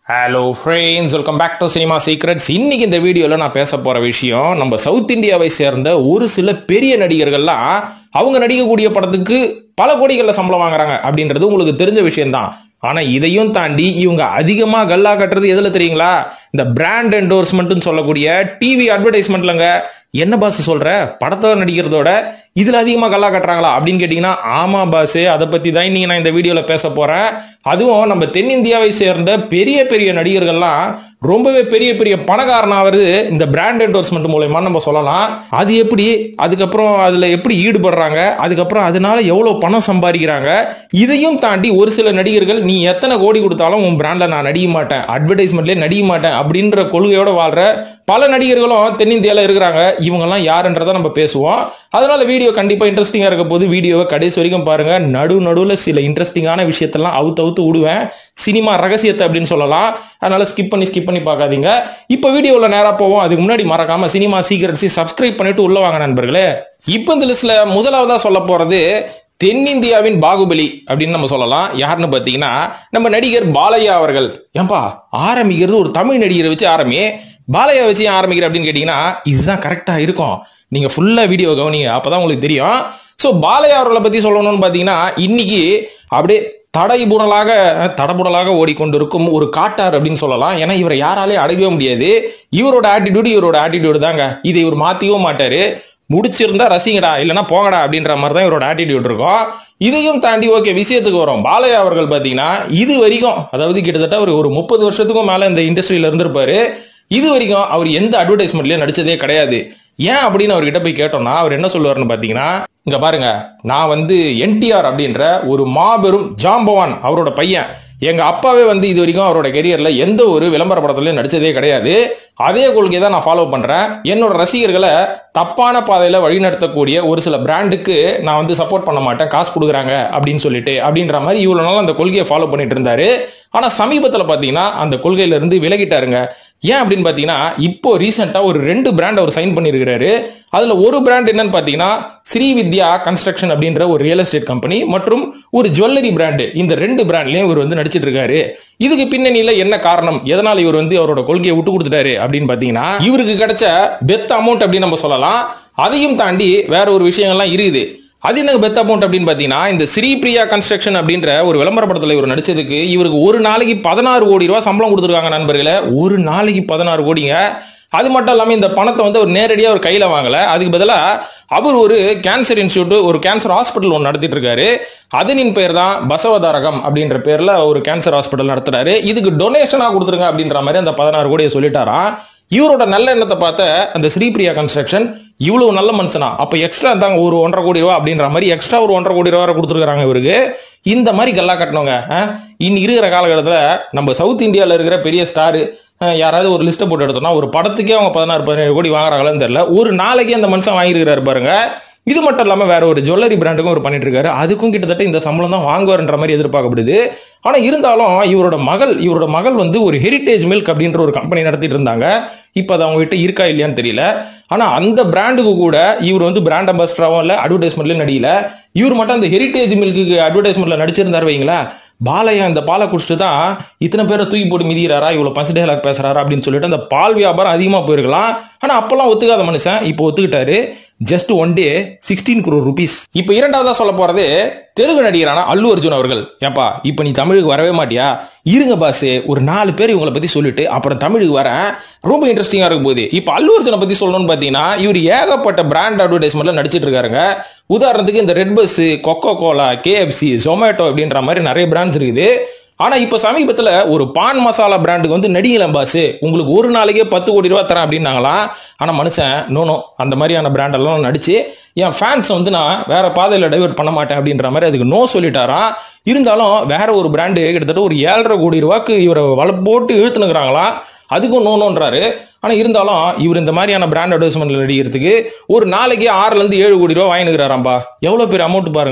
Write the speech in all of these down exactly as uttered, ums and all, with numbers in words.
Hello friends, welcome back to cinema secrets. இன்னைக்கு இந்த வீடியோவில் நான் பேச போகிற விஷயம், நம்ம சவுத் இந்தியாவை சேர்ந்த ஒரு சில பெரிய நடிகர்கள்லாம் அவங்க நடிக்கக்கூடிய படத்துக்கு பல கோடிகளில் சம்பளம் வாங்குறாங்க அப்படின்றது உங்களுக்கு தெரிஞ்ச விஷயம்தான். ஆனால் இதையும் தாண்டி இவங்க அதிகமாக கல்லா கட்டுறது எதில் தெரியுங்களா? இந்த பிராண்ட் என்டோர்ஸ்மெண்ட்னு சொல்லக்கூடிய டிவி அட்வர்டைஸ்மெண்ட்லங்க. என்ன பாஸ் சொல்ற, படத்தில் நடிக்கிறதோட இதுல அதிகமா கல்லா கட்டுறாங்களா அப்படின்னு கேட்டீங்கன்னா, ஆமா பாஸ், அதை பத்தி தான் இன்னைக்கு நான் இந்த வீடியோல பேச போறேன். அதுவும் நம்ம தென்னிந்தியாவை சேர்ந்த பெரிய பெரிய நடிகர்கள்லாம் ரொம்பவே பெரிய பெரிய பணக்காரனாவது இந்த பிராண்ட் என்டோர்ஸ்மெண்ட் மூலமா நம்ம சொல்லலாம். அது எப்படி, அதுக்கப்புறம் அதுல எப்படி ஈடுபடுறாங்க, அதுக்கப்புறம் அதனால எவ்வளவு பணம் சம்பாதிக்கிறாங்க. இதையும் தாண்டி ஒரு சில நடிகர்கள், நீ எத்தனை கோடி கொடுத்தாலும் உன் பிராண்ட்ல நான் நடிக்க மாட்டேன், அட்வர்டைஸ்மெண்ட்லேயே நடிக்க மாட்டேன் அப்படின்ற கொள்கையோட வாழ்ற பல நடிகர்களும் தென்னிந்தியாவில் இருக்கிறாங்க. இவங்கெல்லாம் யாருன்றதை நம்ம பேசுவோம். அதனால வீடியோ கண்டிப்பா இன்ட்ரெஸ்டிங்கா இருக்க போது வீடியோவை கடைசி வரைக்கும் பாருங்க. நடு நடுவில் சில இன்ட்ரெஸ்டிங்கான விஷயத்தெல்லாம் அவுத்து அவுத்து விடுவேன், சினிமா ரகசியத்தை அப்படின்னு சொல்லலாம். அதனால ஸ்கிப் பண்ணி ஸ்கிப் பண்ணி பார்க்காதீங்க. இப்போ வீடியோவில் நேரா போவோம். அதுக்கு முன்னாடி மறக்காம சினிமா சீக்ரெட்ஸை சப்ஸ்கிரைப் பண்ணிட்டு உள்ள வாங்க நண்பர்களே. இப்போ இந்த லிஸ்ட்ல முதலாவதா சொல்ல போறது தென்னிந்தியாவின் பாகுபலி அப்படின்னு நம்ம சொல்லலாம். யாருன்னு பார்த்தீங்கன்னா, நம்ம நடிகர் பாலையா அவர்கள். ஏன்பா ஆரம்பிக்கிறது ஒரு தமிழ் நடிகரை வச்சு ஆரம்பி, பாலையா வச்சு ஆரம்பிக்கிற அப்படின்னு கேட்டீங்கன்னா, இதுதான் கரெக்டா இருக்கும். நீங்க ஃபுல்லா வீடியோ கவனிங்க, அப்பதான் உங்களுக்கு தெரியும். ஸோ பாலையா அவர்களை பத்தி சொல்லணும்னு பாத்தீங்கன்னா, இன்னைக்கு அப்படியே தடைபுடலாக தடபுடலாக ஓடிக்கொண்டிருக்கும் ஒரு காட்டார் அப்படின்னு சொல்லலாம். ஏன்னா இவரை யாராலே அடங்கவே முடியாது. இவரோட ஆட்டிடியூடு இவரோட ஆட்டிடியூடு தாங்க. இதை இவர் மாத்திக்கவும் மாட்டாரு. முடிச்சிருந்தா ரசிங்கடா, இல்லைன்னா போங்கடா அப்படின்ற மாதிரி தான் இவரோட ஆட்டிடியூட் இருக்கும். இதையும் தாண்டி ஓகே விஷயத்துக்கு வரும். பாலையா அவர்கள் பாத்தீங்கன்னா இது வரைக்கும், அதாவது கிட்டத்தட்ட ஒரு ஒரு முப்பது வருஷத்துக்கும் மேல இந்த இண்டஸ்ட்ரியில இருந்திருப்பாரு. இது வரைக்கும் அவர் எந்த அட்வர்டைஸ்மெண்ட்லயும் நடிச்சதே கிடையாது. ஏன் அப்படின்னு அவர்கிட்ட போய் கேட்டோம்னா, அவர் என்ன சொல்லுவாருன்னு பாத்தீங்கன்னா, இங்க பாருங்க, நான் வந்து என்டிஆர் அப்படின்ற ஒரு மாபெரும் ஜாம்பவான் அவரோட பையன். எங்க அப்பாவே வந்து இது வரைக்கும் அவரோட கெரியர்ல எந்த ஒரு விளம்பர படத்துலயும் நடிச்சதே கிடையாது. அதே கொள்கையை தான் நான் ஃபாலோ பண்றேன். என்னோட ரசிகர்களை தப்பான பாதையில வழிநடத்தக்கூடிய ஒரு சில பிராண்டுக்கு நான் வந்து சப்போர்ட் பண்ண மாட்டேன், காசு கொடுக்குறாங்க அப்படின்னு சொல்லிட்டு அப்படின்ற மாதிரி இவ்வளவு நாள் அந்த கொள்கையை ஃபாலோ பண்ணிட்டு இருந்தாரு. ஆனா சமீபத்துல பாத்தீங்கன்னா அந்த கொள்கையில இருந்து விலகிட்டாருங்க. ஏன் அப்படின்னு பாத்தீங்கன்னா, இப்போ ரீசெண்டா ஒரு ரெண்டு பிராண்ட் அவர் சைன் பண்ணிருக்காரு. அதுல ஒரு பிராண்ட் என்னன்னு பாத்தீங்கன்னா, ஸ்ரீவித்யா கன்ஸ்ட்ரக்ஷன் அப்படின்ற ஒரு ரியல் எஸ்டேட் கம்பெனி மற்றும் ஒரு ஜுவல்லரி பிராண்டு. இந்த ரெண்டு பிராண்ட்லயும் இவர் வந்து நடிச்சிட்டு இருக்காரு. இதுக்கு பின்னணியில என்ன காரணம், எதனால இவர் வந்து அவரோட கொள்கையை விட்டு கொடுத்துட்டாரு அப்படின்னு பாத்தீங்கன்னா, இவருக்கு கிடைச்ச பெத் அமௌண்ட் அப்படின்னு நம்ம சொல்லலாம். அதையும் தாண்டி வேற ஒரு விஷயங்கள்லாம் இருக்குது. அது என்ன பெத் அமௌண்ட் அப்படின்னு பாத்தீங்கன்னா, இந்த ஸ்ரீபிரியா கன்ஸ்ட்ரக்ஷன் அப்படின்ற ஒரு விளம்பர படத்துல இவர் நடிச்சதுக்கு இவருக்கு ஒரு நாளைக்கு பதினாறு கோடி ரூபாய் சம்பளம் கொடுத்துருக்காங்க நண்பர்களே. ஒரு நாளைக்கு பதினாறு கோடிங்க. அது மட்டும் இல்லாம இந்த பணத்தை வந்து ஒரு நேரடியா ஒரு கையில வாங்கல. அதுக்கு பதிலா அவர் ஒரு கேன்சர் இன்ஸ்டியூட், ஒரு கேன்சர் ஹாஸ்பிட்டல் ஒன்று நடத்திட்டு இருக்காரு. அதனின் பேர் தான் பசவதாரகம் அப்படின்ற பேர்ல ஒரு கேன்சர் ஹாஸ்பிட்டல் நடத்துறாரு. இதுக்கு டொனேஷனா கொடுத்துருங்க அப்படின்ற மாதிரி அந்த பதினாறு கோடியை சொல்லிட்டாராம். இவரோட நல்ல எண்ணத்தை பார்த்த அந்த ஸ்ரீபிரியா கன்ஸ்ட்ரக்ஷன், இவ்வளவு நல்ல மனுஷனா, அப்ப எக்ஸ்ட்ரா தாங்க ஒரு ஒன்றரை கோடி ரூபா அப்படின்ற மாதிரி எக்ஸ்ட்ரா ஒரு ஒன்றரை கோடி ரூபா கொடுத்துருக்காங்க இவருக்கு. இந்த மாதிரி கல்லா கட்டணுங்க. இன்னி இருக்கிற காலகட்டத்தில் நம்ம சவுத் இந்தியாவில் இருக்கிற பெரிய ஸ்டாரு யாராவது ஒரு லிஸ்ட்டை போட்டு எடுத்தோம்னா, ஒரு படத்துக்கே அவங்க பதினாறு பதினேழு கோடி வாங்குறாங்களான்னு தெரியல. ஒரு நாளைக்கு அந்த மனுஷன் வாங்கியிருக்கிறாரு பாருங்க. இது மட்டும் இல்லாம வேற ஒரு ஜுவல்லரி பிராண்டுக்கும் அவர் பண்ணிட்டு இருக்காரு. அதுக்கும் கிட்டத்தட்ட இந்த சம்பளம் தான் வாங்குவார்ன்ற மாதிரி எதிர்பார்க்கப்படுது. ஆனா இருந்தாலும் இவரோட மகள் இவரோட மகள் வந்து ஒரு ஹெரிட்டேஜ் மில்க் அப்படின்ற ஒரு கம்பெனி நடத்திட்டு இருந்தாங்க. இப்ப அது அவங்க கிட்ட இருக்கா இல்லையான்னு தெரியல. ஆனா அந்த பிராண்டுக்கு கூட இவர் வந்து பிராண்ட் அம்பாசிடராகவும் இல்ல, அட்வர்டைஸ்மெண்ட்லயும் நடிக்கல. இவர் மட்டும் அந்த ஹெரிட்டேஜ் மில்க்கு அட்வர்டைஸ்மெண்ட்ல நடிச்சிருந்தாரு வைங்களா. பாலையா இந்த பாலை குடிச்சிட்டு தான் இத்தனை பேரை தூக்கி போட்டு மிதிக்கிறாரா, இவ்வளவு பஞ்ச டயலாக் பேசுறாரா அப்படின்னு சொல்லிட்டு அந்த பால் வியாபாரம் அதிகமா போயிருக்கலாம். ஆனா அப்பெல்லாம் ஒத்துக்காத மனுஷன் இப்போ ஒத்துக்கிட்டாரு. Just one day sixteen crore rupees. இப்ப இரண்டாவதா சொல்ல போறது தெலுங்கு நடிகரான அல்லு அர்ஜுன் அவர்கள். ஏப்பா இப்ப நீ தமிழுக்கு வரவே மாட்டியா? இருங்க பாஸ், ஒரு நாலு பேர் இவங்களை பத்தி சொல்லிட்டு அப்புறம் தமிழுக்கு வரேன். ரொம்ப இன்ட்ரெஸ்டிங்கா இருக்கும் போது இப்ப அல்லு அர்ஜுனை பத்தி சொல்லணும்னு பாத்தீங்கன்னா, இவர் ஏகப்பட்ட பிராண்ட் அட்வர்டைஸ்மெண்ட்ல நடிச்சிட்டு இருக்காருங்க. உதாரணத்துக்கு இந்த Red Bus, Coca Cola, KFC, Zomato அப்படின்ற மாதிரி நிறைய பிராண்ட்ஸ் இருக்குது. ஆனா இப்ப சமீபத்துல ஒரு பான் மசாலா பிராண்டுக்கு வந்து நடிகலாம் பாஸ், உங்களுக்கு ஒரு நாளைக்கே பத்து கோடி ரூபாய் தரேன் அப்படின்னாங்களாம். ஆனா மனுஷன் நோனோ அந்த மாதிரியான பிராண்ட் எல்லாம் நடிச்சு என் ஃபேன்ஸ் வந்து நான் வேற பாதையில டைவர்ட் பண்ண மாட்டேன் அப்படின்ற மாதிரி அதுக்கு நோ சொல்லிட்டாராம். இருந்தாலும் வேற ஒரு பிராண்டு கிட்டத்தட்ட ஒரு ஏழரை கோடி ரூபாய்க்கு இவரை வலை போட்டு இழுத்துனுக்குறாங்களா, அதுக்கும் நோனோன்றாரு. ஆனா இருந்தாலும் இவர் இந்த மாதிரியான பிராண்ட் அட்வர்டைஸ்மெண்ட்ல நடிக்கிறதுக்கு ஒரு நாளைக்கு ஆறுல இருந்து ஏழு கோடி ரூபாய் வாங்கினுக்கிறாராம்பா. எவ்வளவு பெரிய அமௌண்ட் பாருங்களேன்.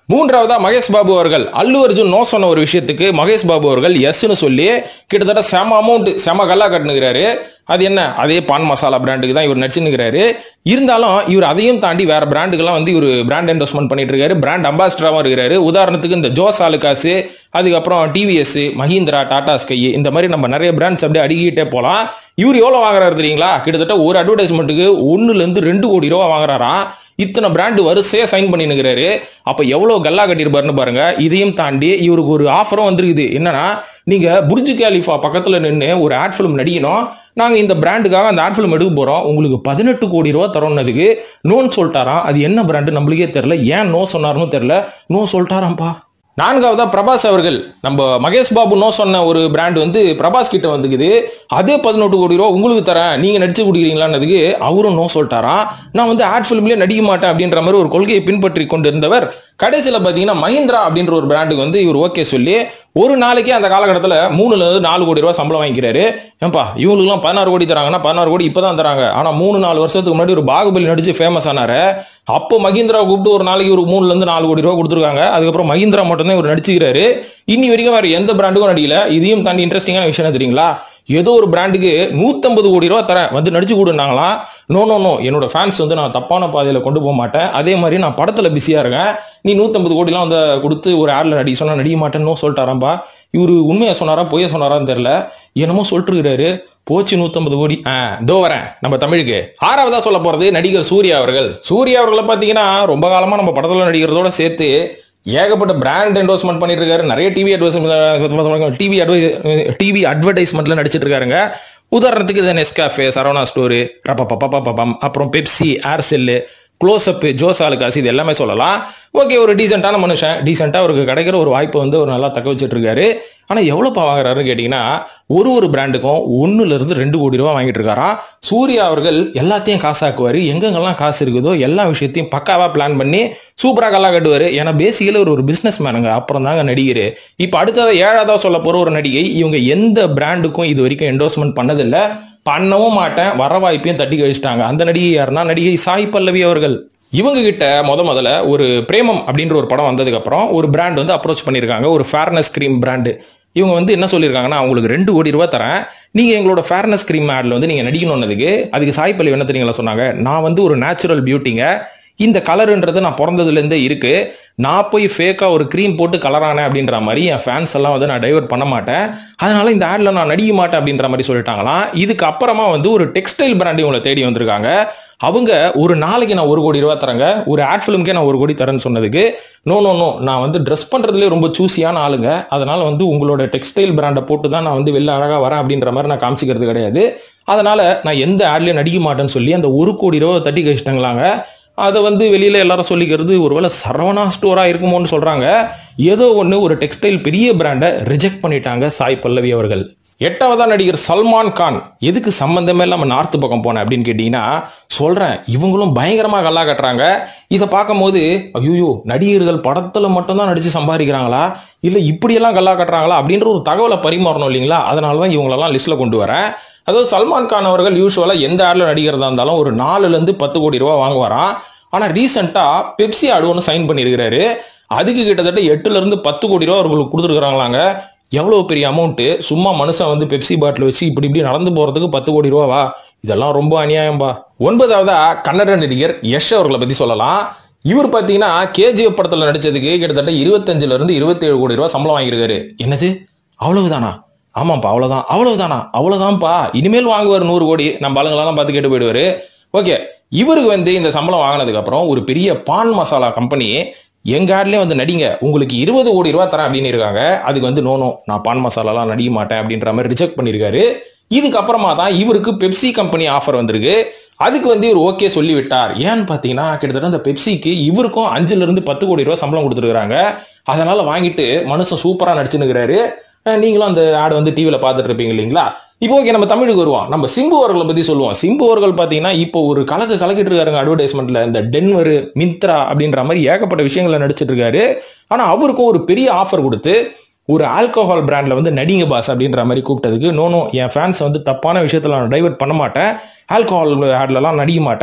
மூன்றாவதா மகேஷ் பாபு அவர்கள் அல்லு அர்ஜுன் நோ சொன்ன ஒரு விஷயத்துக்கு மகேஷ் பாபு அவர்கள் எஸ்ன்னு சொல்லி கிட்டத்தட்ட செம அமௌண்ட் செம கல்லா கட்டுனுக்கிறாரு. அது என்ன, அதே பான் மசாலா பிராண்டுக்கு தான் இவர் நடிச்சுன்னுக்கிறாரு. இருந்தாலும் இவர் அதையும் தாண்டி வேற பிராண்டுக்கெல்லாம் வந்து இவர் பிராண்ட் என்டோர்ஸ்மெண்ட் பண்ணிட்டு இருக்காரு, பிராண்ட் அம்பாசிடராகவும் இருக்கிறாரு. உதாரணத்துக்கு இந்த ஜோஸ் ஆலுகாசு, அதுக்கப்புறம் டிவிஎஸ், மஹிந்திரா, டாடா ஸ்கை, இந்த மாதிரி நம்ம நிறைய பிராண்ட்ஸ் அப்படியே அடிக்கிட்டே போகலாம். இவர் எவ்வளவு வாங்குறாரு தெரியுங்களா? கிட்டத்தட்ட ஒரு அட்வர்டைஸ்மெண்ட்டுக்கு ஒன்னுல இருந்து ரெண்டு கோடி ரூபா வாங்குறாராம். இத்தனை பிராண்டு வரிசையா சைன் பண்ணினுக்கிறாரு. அப்ப எவ்வளவு கல்லா கட்டிருப்பாருன்னு பாருங்க. இதையும் தாண்டி இவருக்கு ஒரு ஆஃபரும் வந்திருக்குது. என்னன்னா, நீங்க புர்ஜ் கலிஃபா பக்கத்துல நின்று ஒரு ஆட் பிலிம் நடிக்கணும், நாங்க இந்த பிராண்டுக்காக அந்த ஆட் பிலிம் எடுக்க போறோம், உங்களுக்கு பதினெட்டு கோடி ரூபா தரோன்னதுக்கு நோன்னு சொல்லிட்டாராம். அது என்ன பிராண்டு நம்மளுக்கே தெரியல, ஏன் நோ சொன்னாருன்னு தெரியல, நோ சொல்லிட்டாராம்பா. நான்காவதா பிரபாஸ் அவர்கள், நம்ம மகேஷ் பாபு நோ சொன்ன ஒரு பிராண்ட் வந்து பிரபாஸ் கிட்ட வந்துக்குது. அதே பதினெட்டு கோடி ரூபா உங்களுக்கு தரேன், நீங்க நடிச்சு கொடுக்குறீங்களான்னதுக்கு அவரும் நோ சொல்லிட்டாராம். நான் வந்து ஆட் பிலிம்லயே நடிக்க மாட்டேன் அப்படின்ற மாதிரி ஒரு கொள்கையை பின்பற்றி கொண்டு இருந்தவர் கடைசியில் பார்த்தீங்கன்னா மஹிந்திரா அப்படின்ற ஒரு பிராண்டுக்கு வந்து இவர் ஓகே சொல்லி ஒரு நாளைக்கு அந்த காலகட்டத்தில் மூணுல இருந்து நாலு கோடி ரூபாய் சம்பளம் வாங்கிக்கிறாரு. ஏன்பா இவங்களுக்குலாம் பதினாறு கோடி தராங்கன்னா பதினாறு கோடி இப்பதான் தராங்க. ஆனா மூணு நாலு வருஷத்துக்கு முன்னாடி ஒரு பாகுபலி நடிச்சு ஃபேமஸ் ஆனாரு. அப்போ மஹிந்திரா கூப்பிட்டு ஒரு நாளைக்கு ஒரு மூணுல இருந்து நாலு கோடி ரூபாய் கொடுத்துருக்காங்க. அதுக்கப்புறம் மஹிந்திரா மட்டும் தான் இவர் நடிச்சுக்கிறாரு. இன்னி வரைக்கும் வேற எந்த பிராண்டுக்கும் நடிக்கல. இதையும் தாண்டி இன்ட்ரெஸ்டிங்கான விஷயம் என்ன தெரியுங்களா? ஏதோ ஒரு பிராண்டுக்கு நூத்தம்பது கோடி ரூபாய் தரேன் வந்து நடிச்சு கொடுனாங்களாம். நோ நோ நோ, என்னோட ஃபேன்ஸ் வந்து நான் தப்பான பாதையில கொண்டு போக மாட்டேன், அதே மாதிரி நான் படத்துல பிஸியா இருக்கேன், நீ நூத்தம்பது கோடிலாம் வந்து கொடுத்து ஒரு ஆட்ல நடிக்க சொன்னா நடிக்க மாட்டேன்னு சொல்லிட்டாராம்பா. இவரு உண்மையா சொன்னாரா பொய்யா சொன்னாரான்னு தெரியல, என்னமோ சொல்லிட்டு இருக்காரு. போச்சு நூத்தம்பது கோடி. தோ வரேன் நம்ம தமிழுக்கு. ஆறாவதா சொல்ல போறது நடிகர் சூர்யா அவர்கள். சூர்யா அவர்களை பாத்தீங்கன்னா ரொம்ப காலமா நம்ம படத்துல நடிக்கிறதோட சேர்த்து ஏகப்பட்ட பிராண்ட் என்டோர்ஸ்மெண்ட் பண்ணிட்டு இருக்காரு. நிறைய டிவி அட்வர்டைஸ்மெண்ட் டிவி டிவி அட்வர்டைஸ்மெண்ட்ல நடிச்சிட்டு இருக்காருங்க. உதாரணத்துக்கு இந்த நெஸ்காஃபே, சரவணா ஸ்டோரு, ரப்பப்பப்பப்பம், அப்புறம் Pepsi, Aircel, Closeup, Jos Alukkas, இது எல்லாமே சொல்லலாம். ஓகே, ஒரு டீசென்டான மனுஷன், டீசென்டா அவருக்கு கிடைக்கிற ஒரு வாய்ப்பை வந்து ஒரு நல்லா தக்க வச்சுட்டு இருக்காரு. ஆனா எவ்வளவுப்பா வாங்குறாருன்னு கேட்டீங்கன்னா ஒரு ஒரு பிராண்டுக்கும் ஒன்னுல இருந்து ரெண்டு கோடி ரூபாய் வாங்கிட்டு இருக்காராம். சூர்யா அவர்கள் எல்லாத்தையும் காசாக்குவாரு. எங்கெங்கெல்லாம் காசு இருக்குதோ எல்லா விஷயத்தையும் பக்காவா பிளான் பண்ணி சூப்பரா கல்லா கட்டுவாரு. ஏன்னா பேசிக்கல ஒரு ஒரு பிசினஸ் மேனுங்க. அப்புறம் தாங்க நடிகர். இப்ப அடுத்ததை ஏழாவதா சொல்ல போற ஒரு நடிகை. இவங்க எந்த பிராண்டுக்கும் இது வரைக்கும் என்டோர்ஸ்மெண்ட் பண்ணதில்லை, பண்ணவும் மாட்டேன், வர வாய்ப்பையும் தட்டி கழிச்சிட்டாங்க. அந்த நடிகை யாருன்னா நடிகை சாய் பல்லவி அவர்கள். இவங்க கிட்ட முத முதல்ல ஒரு பிரேமம் அப்படின்ற ஒரு படம் வந்ததுக்கு அப்புறம் ஒரு பிராண்ட் வந்து அப்ரோச் பண்ணியிருக்காங்க, ஒரு ஃபேர்னஸ் கிரீம் பிராண்டு. இவங்க வந்து என்ன சொல்லியிருக்காங்கன்னா, உங்களுக்கு ரெண்டு கோடி ரூபாய் தரேன், நீங்க எங்களோட ஃபேர்னஸ் கிரீம் ஆட்ல வந்து நீங்க நடிக்கணும்னதுக்கு. அதுக்கு சாய் பல்லவி என்ன தெரியுங்களா சொன்னாங்க? நான் வந்து ஒரு நேச்சுரல் பியூட்டிங்க, இந்த கலருன்றது நான் பிறந்ததுல இருந்தே இருக்கு, நான் போய் ஃபேக்கா ஒரு கிரீம் போட்டு கலரானேன் அப்படின்ற மாதிரி என் ஃபேன்ஸ் எல்லாம் வந்து நான் டைவர்ட் பண்ண மாட்டேன், அதனால இந்த ஆட்ல நான் நடிக்க மாட்டேன் அப்படின்ற மாதிரி சொல்லிட்டாங்களாம். இதுக்கு அப்புறமா வந்து ஒரு டெக்ஸ்டைல் பிராண்ட் இவங்களை தேடி வந்திருக்காங்க. அவங்க ஒரு நாளைக்கு நான் ஒரு கோடி ரூபாய் தரேங்க, ஒரு ஆட் ஃபிலிம்கே நான் ஒரு கோடி தரேன்னு சொன்னதுக்கு நோ நோ நோ, நான் வந்து ட்ரெஸ் பண்றதுலேயே ரொம்ப சூஸியான ஆளுங்க, அதனால வந்து உங்களோட டெக்ஸ்டைல் பிராண்டை போட்டு தான் நான் வந்து வெளில அழகா வரேன் அப்படின்ற மாதிரி நான் காமிச்சிக்கிறது கிடையாது, அதனால நான் எந்த ஆட்லயும் நடிக்க மாட்டேன்னு சொல்லி அந்த ஒரு கோடி ரூபாய் தட்டி கழிச்சிட்டாங்களாங்க. அதை வந்து வெளியில எல்லாரும் சொல்லிக்கிறது ஒருவேளை சரவணா ஸ்டோரா இருக்குமோன்னு சொல்றாங்க. ஏதோ ஒன்று ஒரு டெக்ஸ்டைல் பெரிய பிராண்டை ரிஜெக்ட் பண்ணிட்டாங்க சாய் பல்லவி அவர்கள். எட்டாவதா நடிகர் சல்மான் கான். எதுக்கு சம்பந்தமே இல்லாம நார்த் பக்கம் போனேன் அப்படின்னு கேட்டீங்கன்னா சொல்றேன், இவங்களும் பயங்கரமா கல்லா கட்டுறாங்க. இதை பார்க்கும் போது ஐயோ, நடிகர்கள் படத்துல மட்டும்தான் நடிச்சு சம்பாதிக்கிறாங்களா, இல்ல இப்படியெல்லாம் கல்லா கட்டுறாங்களா அப்படின்ற ஒரு தகவலை பரிமாறணும் இல்லைங்களா? அதனாலதான் இவங்களெல்லாம் லிஸ்ட்ல கொண்டு வரேன். அதாவது சல்மான் கான் அவர்கள் யூஸ்வலா எந்த ஆட்ல நடிக்கிறதா இருந்தாலும் ஒரு நாலுல இருந்து பத்து கோடி ரூபாய் வாங்குவாராம். ஆனா ரீசெண்டா பெப்சி ஆடு ஒன்று சைன் பண்ணியிருக்கிறாரு. அதுக்கு கிட்டத்தட்ட எட்டுல இருந்து பத்து கோடி ரூபாய் அவர்களுக்கு கொடுத்துருக்காங்களாங்க. எவ்வளவு பெரிய அமௌண்ட்! சும்மா மனுஷன் வந்து பெப்சி பாட்டில் வச்சு இப்படி இப்படி நடந்து போறதுக்கு பத்து கோடி ரூபாவா? இதெல்லாம் ரொம்ப அநியாயம்பா. ஒன்பதாவதா கன்னட நடிகர் யஷ் அவர்களை பத்தி சொல்லலாம். இவர் பாத்தீங்கன்னா கேஜிஎஃப் படத்துல நடிச்சதுக்கு கிட்டத்தட்ட இருபத்தஞ்சுல இருந்து இருபத்தி ஏழு கோடி ரூபாய் சம்பளம் வாங்கியிருக்காரு. என்னது, அவ்வளவுதானா? ஆமாப்பா, அவ்வளவுதான். அவ்வளவுதானா? அவ்வளவுதான்ப்பா. இனிமேல் வாங்குவார் நூறு கோடி. நம்ம ஆளுங்களெல்லாம் பார்த்து கேட்டு போயிடுவாரு. ஓகே, இவருக்கு வந்து இந்த சம்பளம் வாங்கினதுக்கு அப்புறம் ஒரு பெரிய பான் மசாலா கம்பெனி எங்க ஆட்லயே வந்து நடிங்க, உங்களுக்கு இருபது கோடி ரூபாய் தரேன் அப்படின்னு இருக்காங்க. அதுக்கு வந்து நோனோ, நான் பான் மசாலாலாம் நடிக்க மாட்டேன் அப்படின்ற மாதிரி ரிஜெக்ட் பண்ணிருக்காரு. இதுக்கப்புறமா தான் இவருக்கு பெப்சி கம்பெனி ஆஃபர் வந்திருக்கு. அதுக்கு வந்து இவர் ஓகே சொல்லி விட்டார். ஏன்னு பாத்தீங்கன்னா கிட்டத்தட்ட அந்த பெப்சிக்கு இவருக்கும் அஞ்சுல இருந்து பத்து கோடி ரூபாய் சம்பளம் கொடுத்துருக்காங்க. அதனால வாங்கிட்டு மனுஷன் சூப்பரா நடிச்சுன்னுக்கிறாரு. நீங்களும் அந்த ஆடு வந்து டிவியில பார்த்துட்டு இருப்பீங்க இல்லைங்களா? இப்போ ஓகே, நம்ம தமிழுக்கு வருவோம். நம்ம சிம்பு அவர்களை பத்தி சொல்லுவோம். சிம்பு அவர்கள் பாத்தீங்கன்னா இப்போ ஒரு கலக்கு கலக்கிட்டு இருக்காருங்க அட்வர்டைஸ்மெண்ட்ல. இந்த டென்வர், மிந்த்ரா அப்படின்ற மாதிரி ஏகப்பட்ட விஷயங்களை நடிச்சிட்டு இருக்காரு. ஆனா அவருக்கும் ஒரு பெரிய ஆஃபர் கொடுத்து ஒரு ஆல்கோஹால் பிராண்ட்ல வந்து நடிங்க பாஸ் அப்படின்ற மாதிரி கூப்பிட்டதுக்கு நோ நோ, என் ஃபேன்ஸ் வந்து தப்பான விஷயத்துல நான் டைவர்ட் பண்ண மாட்டேன், ஆல்கோஹால் ஆட்ல எல்லாம் நடிக்க மாட்டேன்,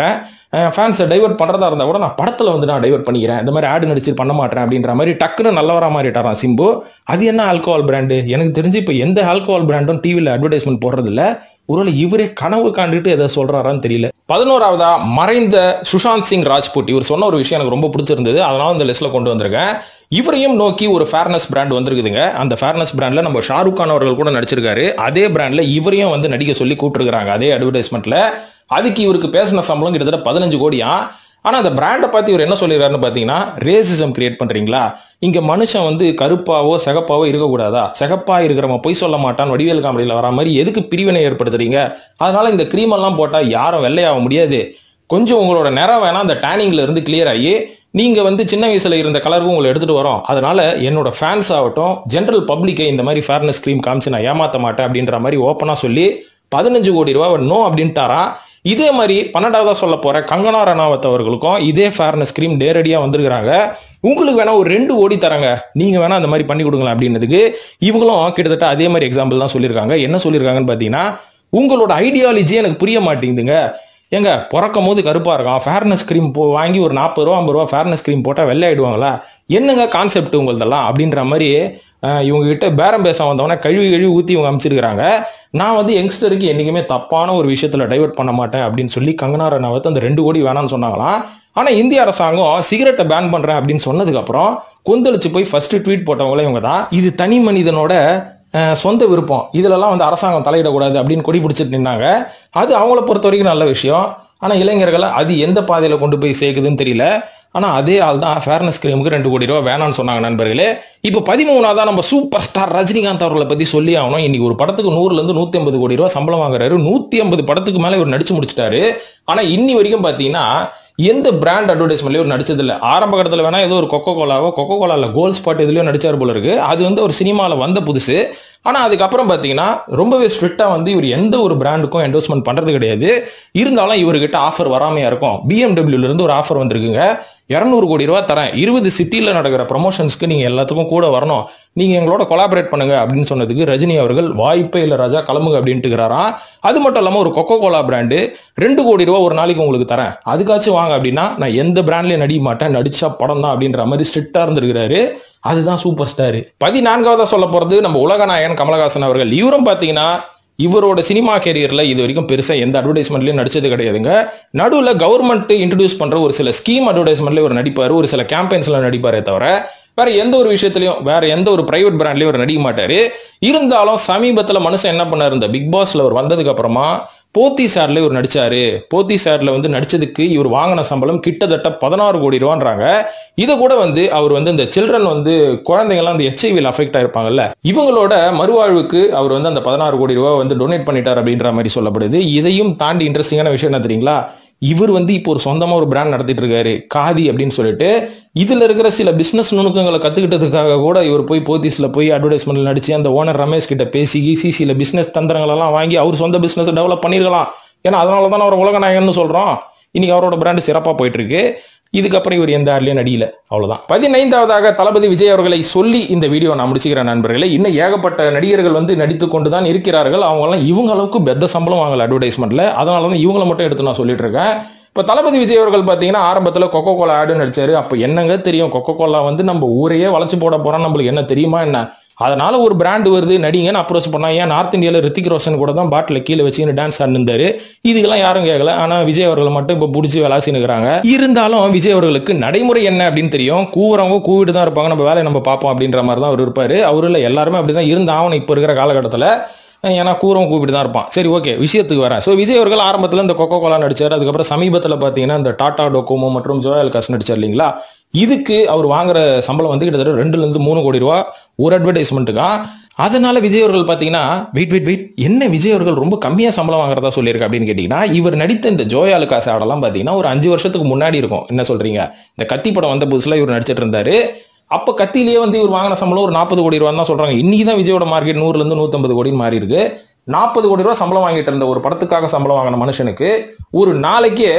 ஃபேன்ஸை டைவர்ட் பண்றதா இருந்தா கூட நான் படத்துல வந்து நான் டைவர்ட் பண்ணிக்கிறேன், இந்த மாதிரி ஆடு நடிச்சு பண்ண மாட்டேன் அப்படின்ற மாதிரி டக்குன்னு நல்லவரா மாறிட்டாராம் சிம்பு. அது என்ன ஆல்கோஹால் பிராண்டு? எனக்கு தெரிஞ்சு இப்போ எந்த ஆல்கோஹால் பிராண்டும் டிவியில் அட்வர்டைஸ்மெண்ட் போடுறது இல்ல. ஒருவேளை இவரே கனவு காண்டுட்டு எதை சொல்றாரான்னு தெரியல. பதினோராவதா மறைந்த சுஷாந்த் சிங் ராஜ்புட். இவர் சொன்ன ஒரு விஷயம் எனக்கு ரொம்ப பிடிச்சிருந்தது, அதனால இந்த லிஸ்ட்ல கொண்டு வந்திருக்கேன். இவரையும் நோக்கி ஒரு ஃபேர்னஸ் பிராண்ட் வந்திருக்குதுங்க. அந்த ஃபேர்னஸ் பிராண்ட்ல நம்ம ஷாருக் கான் அவர்கள் கூட நடிச்சிருக்காரு. அதே பிராண்ட்ல இவரையும் வந்து நடிக்க சொல்லி கூப்பிட்டுருக்காங்க அதே அட்வர்டைஸ்மெண்ட்ல. அதுக்கு இவருக்கு பேசின சம்பளம் கிட்டத்தட்ட பதினஞ்சு கோடியா. ஆனா அந்த பிராண்டை பார்த்து இவர் என்ன சொல்லிடுறாருன்னு பாத்தீங்கன்னா, ரேசிசம் கிரியேட் பண்றீங்களா, இங்க மனுஷன் வந்து கருப்பாவோ சிகப்பாவோ இருக்கக்கூடாதா, சிகப்பா இருக்கிறவன் பொய் சொல்ல மாட்டான் வடிவேல் காமெடியில வர மாதிரி எதுக்கு பிரிவினை ஏற்படுத்துறீங்க, அதனால இந்த கிரீம் எல்லாம் போட்டா யாரும் வெள்ளையாக முடியாது, கொஞ்சம் உங்களோட நிறம் வேணா அந்த டேனிங்ல இருந்து கிளியர் ஆகி நீங்க வந்து சின்ன வயசுல இருந்த கலருக்கும் உங்களை எடுத்துட்டு வரோம், அதனால என்னோட ஃபேன்ஸ் ஆகட்டும் ஜென்ரல் பப்ளிக்கை இந்த மாதிரி ஃபேர்னஸ் கிரீம் காமிச்சு நான் ஏமாத்த மாட்டேன் அப்படின்ற மாதிரி ஓப்பனா சொல்லி பதினஞ்சு கோடி ரூபாய் நோ அப்படின்ட்டாரா. இதே மாதிரி பன்னெண்டாவதா சொல்ல போற கங்கனா ரணாவத் அவர்களுக்கும் இதே ஃபேர்னஸ் கிரீம் நேரடியா வந்திருக்காங்க. உங்களுக்கு வேணா ஒரு ரெண்டு கோடி தராங்க, நீங்க வேணா அந்த மாதிரி பண்ணி கொடுங்களா அப்படின்னதுக்கு இவங்களும் கிட்டத்தட்ட அதே மாதிரி எக்ஸாம்பிள் தான் சொல்லியிருக்காங்க. என்ன சொல்லியிருக்காங்கன்னு பாத்தீங்கன்னா, உங்களோட ஐடியாலஜி எனக்கு புரிய மாட்டேங்குதுங்க, எங்க பிறக்கும் போது கருப்பா இருக்கான், ஃபேர்னஸ் கிரீம் வாங்கி ஒரு நாற்பது ரூபா ஐம்பது ரூபா ஃபேர்னஸ் கிரீம் போட்டா வெள்ளை ஆயிடுவாங்களா, என்னங்க கான்செப்ட் உங்களதெல்லாம் அப்படின்ற மாதிரி இவங்க கிட்ட பேரம் பேச வந்தவன கழுவி கழுவி ஊத்தி இவங்க அமைச்சிருக்காங்க. நான் வந்து யங்ஸ்டருக்கு என்னைக்குமே தப்பான ஒரு விஷயத்துல டைவர்ட் பண்ண மாட்டேன் அப்படின்னு சொல்லி கங்கனா ரணாவத் அந்த ரெண்டு கோடி வேணாம்னு சொன்னாங்களாம். ஆனா இந்திய அரசாங்கம் சிகரெட்டை பேன் பண்றேன் அப்படின்னு சொன்னதுக்கு அப்புறம் கொந்தளிச்சு போய் ஃபர்ஸ்ட் ட்வீட் போட்டவங்களே இவங்க தான். இது தனி மனிதனோட சொந்த விருப்பம், இதுலலாம் வந்து அரசாங்கம் தலையிடக்கூடாது அப்படின்னு கொடி பிடிச்சிட்டு நின்னாங்க. அது அவங்கள பொறுத்த வரைக்கும் நல்ல விஷயம். ஆனா இளைஞர்களை அது எந்த பாதையில கொண்டு போய் சேர்க்குதுன்னு தெரியல. ஆனா அதே ஆள் தான் ஃபேர்னஸ் கிரீமுக்கு ரெண்டு கோடி ரூபாய் வேணாம்னு சொன்னாங்க நண்பர்களே. இப்ப பதிமூணாவதா நம்ம சூப்பர் ஸ்டார் ரஜினிகாந்த் அவர்களை பத்தி சொல்லி ஆகணும். இன்னைக்கு ஒரு படத்துக்கு நூறுல இருந்து நூத்தி ஐம்பது கோடி ரூபாய் சம்பளம் வாங்குறாரு. நூத்தி ஐம்பது படத்துக்கு மேல இவர் நடிச்சு முடிச்சிட்டாரு. ஆனா இன்னி வரைக்கும் பாத்தீங்கன்னா எந்த பிராண்ட் அட்வர்டைஸ்மெண்ட்லயும் ஒரு நடிச்சது இல்ல. ஆரம்ப கட்டத்துல வேணா ஏதோ ஒரு கொக்கோ கோலாவோ கொக்கோ கோலால கோல்ட் ஸ்பாட் இதுலயும் நடிச்சார் போல இருக்கு. அது வந்து ஒரு சினிமால வந்த புதுசு. ஆனா அதுக்கப்புறம் பாத்தீங்கன்னா ரொம்பவே ஸ்ட்ரிக்டா வந்து இவர் எந்த ஒரு பிராண்டுக்கும் என்டோர்ஸ்மெண்ட் பண்றது கிடையாது. இருந்தாலும் இவர்கிட்ட ஆஃபர் வராமையா இருக்கும். பிஎம்டபிள்யூல இருந்து ஒரு ஆஃபர் வந்திருக்குங்க, இருநூறு கோடி ரூபாய் தரேன், இருபது சிட்டில நடக்கிற ப்ரமோஷன்ஸ்க்கு நீங்க எல்லாத்துக்கும் கூட வரணும், நீங்க எங்களோட கொலாபரேட் பண்ணுங்க அப்படின்னு சொன்னதுக்கு ரஜினி அவர்கள் வாய்ப்பே இல்ல ராஜா கிளம்புங்க அப்படின்ட்டுக்கிறாராம். அது மட்டும் இல்லாம ஒரு கொக்கோ கோலா பிராண்டு ரெண்டு கோடி ரூபாய் ஒரு நாளைக்கு உங்களுக்கு தரேன், அதுக்காச்சும் வாங்க அப்படின்னா நான் எந்த பிராண்ட்லயும் நடிக்க மாட்டேன், நடிச்சா படம் தான் அப்படின்ற மாதிரி ஸ்ட்ரிக்டா இருந்திருக்கிறாரு. அதுதான் சூப்பர் ஸ்டார். பதினான்காவதா சொல்ல போறது நம்ம உலகநாயகன் கமலஹாசன் அவர்கள். இவரும் பாத்தீங்கன்னா இவரோட சினிமா கேரியர்ல இது வரைக்கும் பெருசா எந்த அட்வர்டைஸ்மெண்ட்லயும் நடிச்சது கிடையாதுங்க. நடுவில் கவர்மெண்ட் இன்ட்ரோடியூஸ் பண்ற ஒரு சில ஸ்கீம் அட்வர்டைஸ்மெண்ட்ல இவர் நடிப்பாரு, ஒரு சில கேம்பெயின்ஸ்ல நடிப்பாரே தவிர வேற எந்த ஒரு விஷயத்திலையும் வேற எந்த ஒரு பிரைவேட் பிராண்ட்லயும் இவர் நடிக்க மாட்டாரு. இருந்தாலும் சமீபத்துல மனுஷன் என்ன பண்ணாரு, இந்த பிக் பாஸ்ல அவர் வந்ததுக்கு அப்புறமா போத்தி சார்ல இவர் நடிச்சாரு. போத்தி சார்ல வந்து நடிச்சதுக்கு இவர் வாங்கின சம்பளம் கிட்டத்தட்ட பதினாறு கோடி ரூபான்றாங்க. இதை கூட வந்து அவர் வந்து இந்த சில்ட்ரன் வந்து குழந்தைங்கலாம் அந்த எச்ஐவியில் அஃபெக்ட் ஆயிருப்பாங்கல்ல, இவங்களோட மறுவாழ்வுக்கு அவர் வந்து அந்த பதினாறு கோடி ரூபாய் வந்து டொனேட் பண்ணிட்டார் அப்படின்ற மாதிரி சொல்லப்படுது. இதையும் தாண்டி இன்ட்ரெஸ்டிங்கான விஷயம் என்ன தெரியுங்களா, இவர் வந்து இப்போ ஒரு சொந்தமா ஒரு பிராண்ட் நடத்திட்டு இருக்காரு காதி அப்படின்னு சொல்லிட்டு. இதுல இருக்கிற சில பிசினஸ் நுணுக்கங்களை கத்துக்கிட்டதுக்காக கூட இவர் போய் போத்தீஸ்ல போய் அட்வர்டைஸ்மெண்ட்ல நடிச்சு அந்த ஓனர் ரமேஷ் கிட்ட பேசி சிசில பிசினஸ் தந்திரங்கள் எல்லாம் வாங்கி அவர் சொந்த பிசினஸ் டெவலப் பண்ணிருக்கலாம். ஏன்னா அதனாலதான் அவர் உலகநாயகன்னு சொல்றோம். இன்னைக்கு அவரோட பிராண்ட் சிறப்பா போயிட்டு இருக்கு. இதுக்கப்புறம் இவர் எந்த ஆட்லயும் நடிகல, அவ்வளவுதான். பதினைந்தாவதாக தளபதி விஜய் அவர்களை சொல்லி இந்த வீடியோ நான் முடிச்சுக்கிறேன் நண்பர்களே. இன்னும் ஏகப்பட்ட நடிகர்கள் வந்து நடித்து கொண்டுதான் இருக்கிறார்கள். அவங்க எல்லாம் இவங்க அளவுக்கு பெத்த சம்பளம் வாங்கல அட்வர்டைஸ்மெண்ட்ல, அதனாலதான் இவங்களை மட்டும் எடுத்து நான் சொல்லிட்டு இருக்கேன். இப்ப தளபதி விஜய் அவர்கள் பாத்தீங்கன்னா ஆரம்பத்துல கொக்கோ கோலா ஆடு நடிச்சாரு. அப்ப என்னங்க தெரியும், கொக்கோ கோலா வந்து நம்ம ஊரையே வளைச்சு போட போறோம், நம்மளுக்கு என்ன தெரியுமா என்ன, அதனால ஒரு பிராண்ட் வருது நடிங்கன்னு அப்ரோச் பண்ணா. ஏன் நார்த் இந்தியால ரித்திக் ரோஷன் கூட தான் பாட்டில கீழே வச்சுன்னு டான்ஸ் ஆடிருந்தாரு. இதுக்கெல்லாம் யாரும் கேட்கல. ஆனா விஜய் அவர்களை மட்டும் இப்ப புடிச்சு விளாசினுக்கிறாங்க. இருந்தாலும் விஜய் அவர்களுக்கு நடைமுறை என்ன அப்படின்னு தெரியும். கூவுறவங்க கூவிட்டு தான் இருப்பாங்க, நம்ம வேலையை நம்ம பார்ப்போம் அப்படின்ற மாதிரி தான் அவர் இருப்பாரு. அவரு இல்ல எல்லாருமே அப்படிதான் இருந்தாலும் இப்ப இருக்கிற காலகட்டத்தில். ஏன்னா கூறவும் கூப்பிட்டு தான் இருப்பான். சரி, ஓகே, விஷயத்துக்கு வரேன். ஸோ விஜய் அவர்கள் ஆரம்பத்தில் இந்த கொக்கோ கோலா நடிச்சார். அதுக்கப்புறம் சமீபத்தில் பார்த்தீங்கன்னா இந்த டாடா டோகோமோ மற்றும் ஜோயால் காஸ் நடிச்சார் இல்லைங்களா. இதுக்கு அவர் வாங்குற சம்பளம் வந்து கிட்டத்தட்ட ரெண்டுல இருந்து மூணு கோடி ரூபா ஒரு அட்வர்டைஸ்மெண்ட்டுக்கா. அதனால விஜய் அவர்கள் பார்த்தீங்கன்னா வெயிட் வெயிட் வெயிட் என்ன விஜய் அவர்கள் ரொம்ப கம்மியாக சம்பளம் வாங்குறதா சொல்லியிருக்கு அப்படின்னு கேட்டீங்கன்னா, இவர் நடித்த இந்த ஜோயால் காஸ் ஆடெல்லாம் பார்த்தீங்கன்னா ஒரு அஞ்சு வருஷத்துக்கு முன்னாடி இருக்கும். என்ன சொல்றீங்க, இந்த கத்தி படம் வந்த புதுசுல இவர் நடிச்சிட்டு இருந்தாரு. அப்ப கத்திலேயே வந்து இவர் வாங்கின சம்பளம் ஒரு நாற்பது கோடி ரூபா தான் சொல்றாங்க. இன்னைக்கு தான் விஜயோட மார்க்கெட் நூறுல இருந்து நூத்தி ஐம்பது கோடி மாறி இருக்கு. நாற்பது கோடி ரூபாய் சம்பளம் வாங்கிட்டு இருந்த ஒரு படத்துக்காக சம்பளம் வாங்கின மனுஷனுக்கு ஒரு நாளைக்கே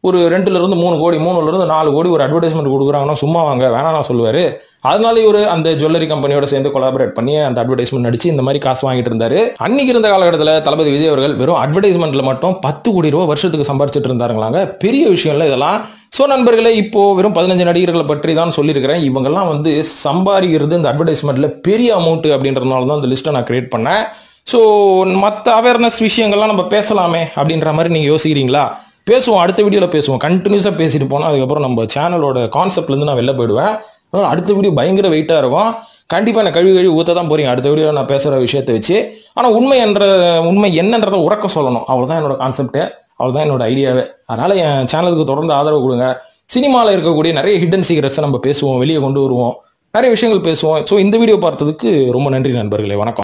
ஒரு ரெண்டுல இருந்து மூணு கோடி மூணுல இருந்து நாலு கோடி ஒரு அட்வர்டைஸ்மெண்ட் கொடுக்குறாங்கன்னா சும்மா வாங்க வேணாம் நான் சொல்லுவாரு. அதனால இவர் அந்த ஜுவல்லரி கம்பெனியோட சேர்ந்து கொலாபரேட் பண்ணி அந்த அட்வர்டைஸ்மெண்ட் நடிச்சு இந்த மாதிரி காசு வாங்கிட்டு இருந்தாரு. அன்னைக்கு இருந்த காலகட்டத்தில் தளபதி விஜய் அவர்கள் வெறும் அட்வர்டைஸ்மெண்ட்ல மட்டும் பத்து கோடி ரூபாய் வருஷத்துக்கு சம்பாரிச்சிட்டு இருந்தாருங்களாங்க. பெரிய விஷயம் இல்லை இதெல்லாம். ஸோ நண்பர்களே, இப்போ வெறும் பதினஞ்சு நடிகர்களை பற்றி தான் சொல்லியிருக்கிறேன். இவங்கெல்லாம் வந்து சம்பாதிக்கிறது இந்த அட்வர்டைஸ்மெண்ட்ல பெரிய அமௌண்ட் அப்படின்றதுனால தான் இந்த லிஸ்ட்டை நான் கிரியேட் பண்ணேன். ஸோ மற்ற அவேர்னஸ் விஷயங்கள்லாம் நம்ம பேசலாமே அப்படின்ற மாதிரி நீங்கள் யோசிக்கிறீங்களா? பேசுவோம், அடுத்த வீடியோவில் பேசுவோம். கண்டினியூஸாக பேசிட்டு போனால் அதுக்கப்புறம் நம்ம சேனலோட கான்செப்ட்லேருந்து நான் வெளில போயிடுவேன். அடுத்த வீடியோ பயங்கர வெயிட்டாக இருக்கும். கண்டிப்பாக நான் கழுவி கழுவி ஊற்ற தான் போறீங்க அடுத்த வீடியோவில் நான் பேசுகிற விஷயத்தை வச்சு. ஆனால் உண்மை என்ற உண்மை என்னன்றதை உறக்க சொல்லணும். அவ்வளோதான் என்னோட கான்செப்ட்டு, அவ்வளோதான் என்னோட ஐடியாவே. அதனால் என் சேனலுக்கு தொடர்ந்து ஆதரவு கொடுங்க. சினிமாவில் இருக்கக்கூடிய நிறைய ஹிடன் சீக்ரெட்ஸை நம்ம பேசுவோம், வெளியே கொண்டு வருவோம், நிறைய விஷயங்கள் பேசுவோம். ஸோ இந்த வீடியோ பார்த்ததுக்கு ரொம்ப நன்றி நண்பர்களே. வணக்கம்.